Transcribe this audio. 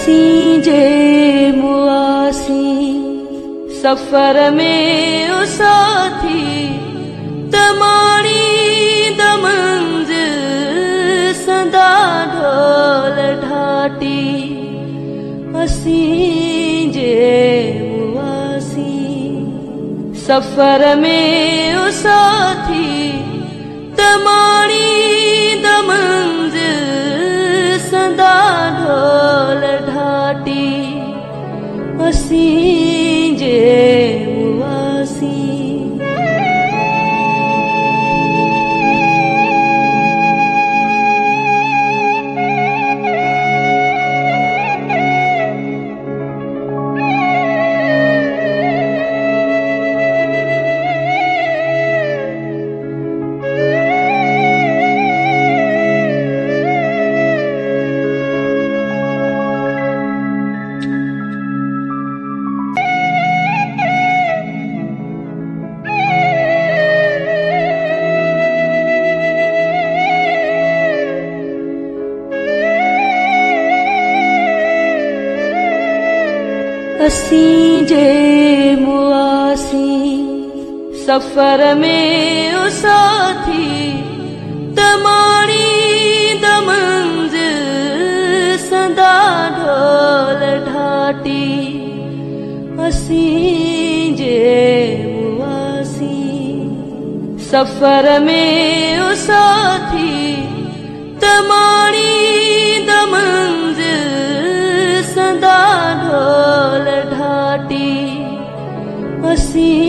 असीं जे मुआसी सफ़र में ओ साथी तमाणी दमंज़िल सदा ढोल ढाटी। असीं जे मुआसी सफ़र में ओ साथी तमाणी दमंज़िल सदा ढोल ढाटी। असीं जे मुआसी असीं जे मुआसी सफ़र में ओ साथी तमाणी दमंज़िल सदा ढोल ढाटी। असीं जे मुआसी सफ़र में ओ साथी तमाणी दमंज़िल सदा ढोल ढाटी। असीं